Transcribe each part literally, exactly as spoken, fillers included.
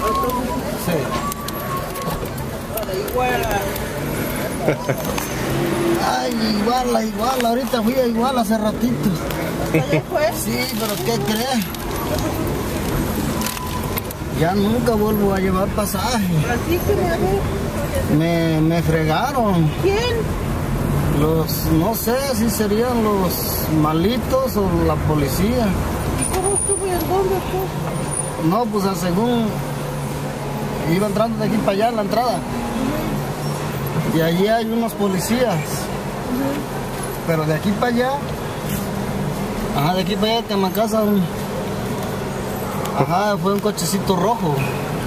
Sí. Igual. Ay, igual, igual, ahorita fui a igual hace ratito. ¿Ayer fue? Sí, pero ¿qué crees? Ya nunca vuelvo a llevar pasaje. Así que me, me fregaron. ¿Quién? Los, no sé si serían los malitos o la policía. ¿Y cómo estuvo y en dónde estuvo? No, pues según iba entrando de aquí para allá en la entrada. Y allí hay unos policías. Pero de aquí para allá, ajá, de aquí para allá, que me casa un, ajá, fue un cochecito rojo.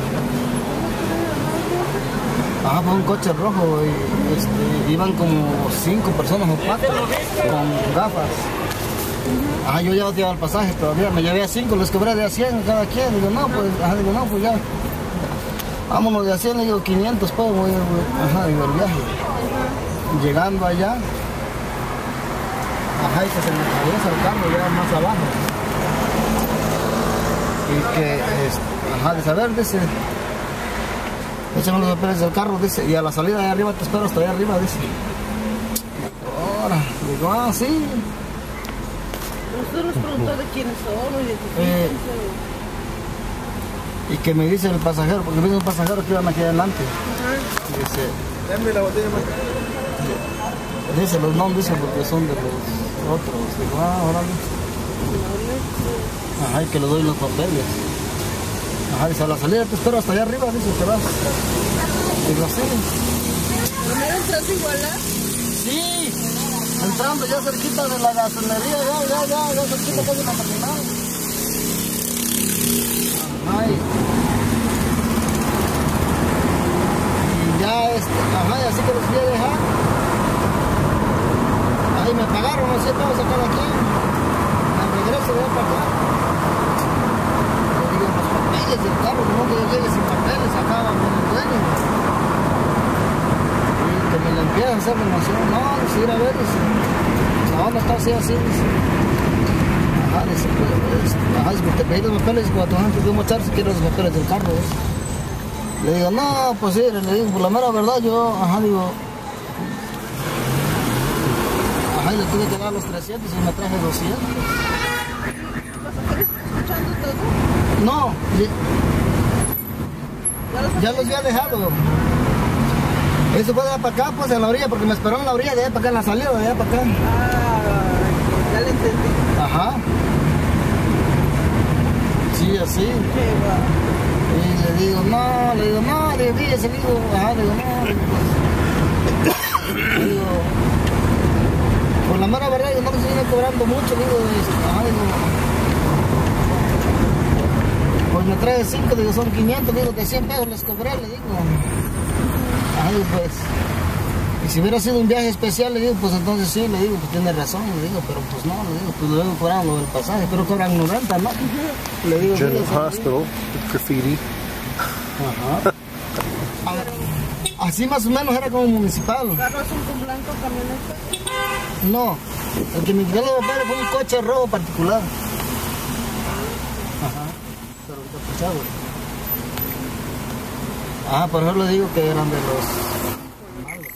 Ajá, fue un coche rojo y este, iban como cinco personas o cuatro con gafas. Ajá, yo ya no llevaba el pasaje todavía, me llevé a cinco, les cobré de a cien cada quien. Digo, no, pues, ajá, digo, no, pues ya. Vámonos de a cien, le digo, quinientos, pues, voy, ajá, digo, el viaje. Llegando allá, ajá, y que se me atraviesa el carro ya más abajo. Y que, este, ajá, de saber, dice, échame los papeles del carro, dice, y a la salida de arriba te espero hasta allá arriba, dice. Ahora, digo, ah, sí. Usted nos preguntó de quiénes son y de qué Eh, y que me dice el pasajero, porque me dice un pasajero que iban aquí adelante. Ajá. Dice, dame la botella más. Dice los nombres, dice, porque son de los otros. Digo, ah, órale. Ajá, y que le doy los papeles. Ajá, dice, a la salida te espero hasta allá arriba, dice, te vas. Digo, sí. ¿Primero entraste igual? Sí, entrando ya cerquita de la gasolinería, ya, ya, ya, ya cerquita casi la terminal. Ay. Y ya, este, ajá, y así que los fui a dejar. Ahí me pagaron los cien pesos a cada quien. Al regreso de para acá. Le digo, los papeles del carro, no que yo llegue sin papeles, acá con el dueño. Y que me la empiezan a hacer la emoción. No, dice, ir a ver, dice, ¿a dónde está así, así? Dice. Ajá, dice, pues, ajá, dice, te pedí los papeles y cuando te voy a echar si quieres los papeles del carro. Dice. Le digo, no, pues sí, le digo, por la mera verdad, yo, ajá, digo, ajá, y le tuve que dar los trescientos y me traje doscientos. ¿Estás escuchando todo? No, ya los había dejado. Eso fue de allá para acá, pues a la orilla, porque me esperaron en la orilla, de allá para acá, en la salida, de allá para acá. Ah, ya le entendí. Ajá. Sí, así. Qué va. Y le digo, no, le digo, no, le digo, fíjese, le digo, ajá, le digo, no, le digo, pues, le digo, por la mera verdad, yo no me estoy cobrando mucho, le digo, ajá, digo, pues me trae cinco, digo, son quinientos, digo, de cien pesos les cobré, le digo, ajá, digo, pues, y si hubiera sido un viaje especial, le digo, pues entonces sí, le digo, pues tiene razón, le digo, pero pues no, le digo, pues luego cobraron lo del pasaje, pero cobran noventa, ¿no? Le digo, General sí, Hospital, graffiti. ajá. Así más o menos era como municipal. ¿Carro azul con blanco, camioneta? No, el que me quitó los papeles fue un coche rojo particular. Ajá, pero despachado. Ah, por eso le digo que eran de los malos.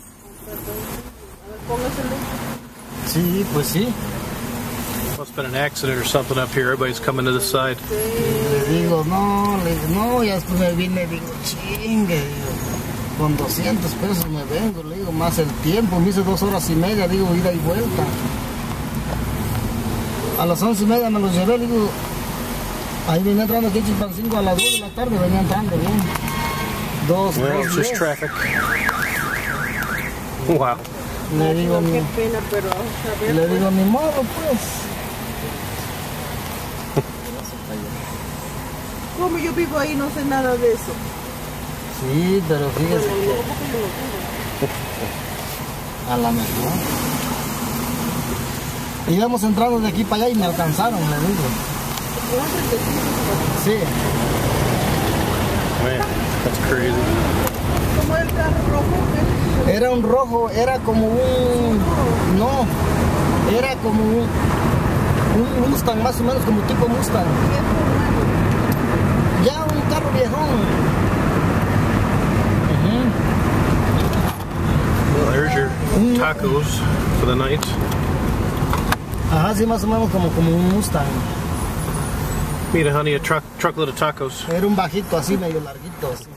A ver, póngaselo. Sí, pues sí. Must have been an accident or something up here. Everybody's coming to the side. Le digo, no, le digo, no, y después me vine, digo, chingue, digo, con doscientos pesos me vengo, le digo, más el tiempo, me hice dos horas y media, digo, ida y vuelta. A las once y media me los llevé, digo, ahí venía entrando aquí Chilpancingo a las dos de la tarde, venía entrando bien. Dos, Well, dos, it's just diez. traffic. Wow. Le digo, No, mi, qué pena, pero a ver, le pues. digo, ni modo, pues. ¿Cómo yo vivo ahí no sé nada de eso? Sí, pero fíjese Bueno, que no, porque yo lo tengo. a la mejor. Íbamos entrando de aquí para allá y me alcanzaron, le digo. Sí. Man, that's crazy. ¿Cómo el carro rojo? ¿Qué? Era un rojo, era como un... No, era como un... Un Mustang, más o menos como tipo Mustang. Ya un carro viejón. Uh-huh. Well, there's your tacos for the night. Ajá, sí, más o menos como, como un Mustang. Mira, honey, a truck, truckload of tacos. Era un bajito así, medio larguito. Así.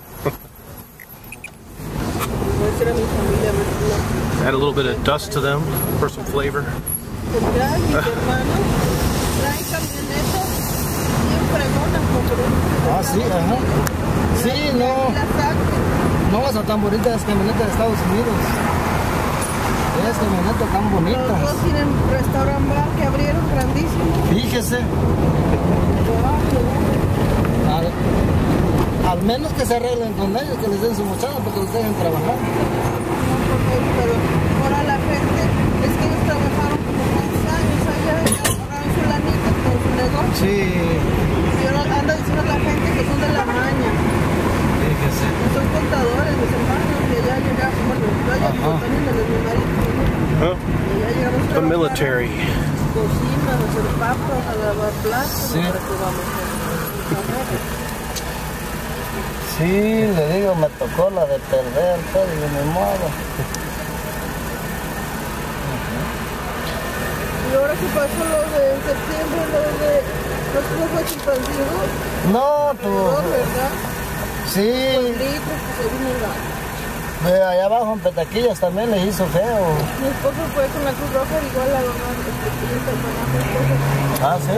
Add a little bit of dust to them for some flavor. Mira, mis hermanos traen camionetas bien fregonas como Ah, sí, ajá. Sí, no. la sacan. No, esa tan bonita es camioneta de Estados Unidos. Es camioneta tan Los bonita. dos tienen restaurant bar que abrieron grandísimo. Fíjese. Al, al menos que se arreglen con ellos, que les den su mochada porque los dejen trabajar. Pero ahora la gente, es que ellos trabajaron como quince años allá, agarraron su lanita con su negocio. Sí. Y ahora anda diciendo a la gente que son de la maña. Fíjese. Son contadores, mis hermanos, que ya llegamos, bueno, yo ya vivo también de mi marido. Huh? Y ya llegamos a The trabajar. military. Cocina, a hacer papas, a lavar platos, Sí. para que vamos a comer. Sí, le digo, me tocó la de perder, pero de mi modo. Y ahora que pasó lo de septiembre, lo de los flujos expansivos, No, tú. ¿verdad? Sí. Litros que se vino la... De allá abajo en Petaquillas también les hizo feo. Mi esposo fue con la Cruz Roja, igual la mamá de mi esposo. Ah, sí.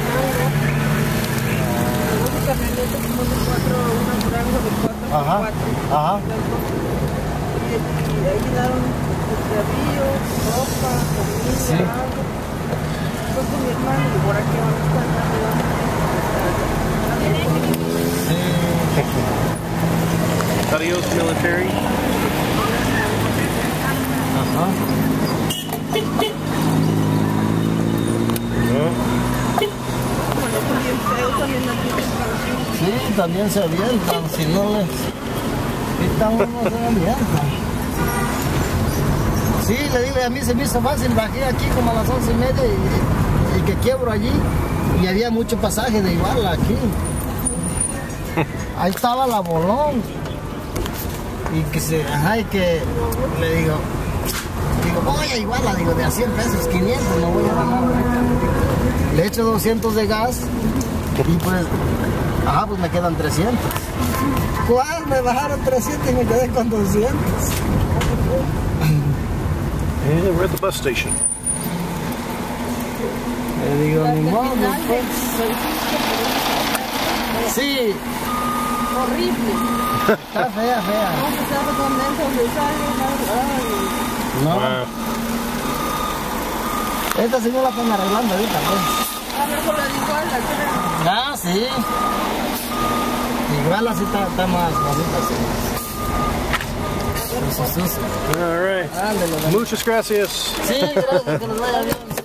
Luego camioneta como de cuatro, una granja de cuatro, Ajá, cuatro. ajá. Y, y ahí llegaron extravíos, ropa, comida, Sí. agua. Fue con mi hermano y por aquí vamos a estar. Sí. Adios, military. Ajá. No. Sí, también se avientan, si no les quitan uno se avientan. Sí, le digo, a mí se me hizo fácil, bajé aquí como a las once y media y, y que quiebro allí y había mucho pasaje de Iguala aquí. Ahí estaba la Bolón y que se, ajá, y que le digo, digo, voy a Iguala, digo, de a cien pesos, quinientos, no voy a ganar ahorita. Le echo doscientos de gas y pues, ajá, pues me quedan trescientos. ¿Cuál? Me bajaron trescientos y me quedé con doscientos. Yeah, we're at the bus station. Le digo, ni modo, pues. Sí, Horrible. está fea, fea. No se sabe dónde entra, dónde sale. Ay. No, Wow. esta sí no la están arreglando ahorita, pues. A ver, con la de Iguala, creo. Ah, sí. Igual así está, está más bonita, sí. Eso, eso, eso. All right. Ándale, Muchas gracias. sí, gracias, que nos vaya bien.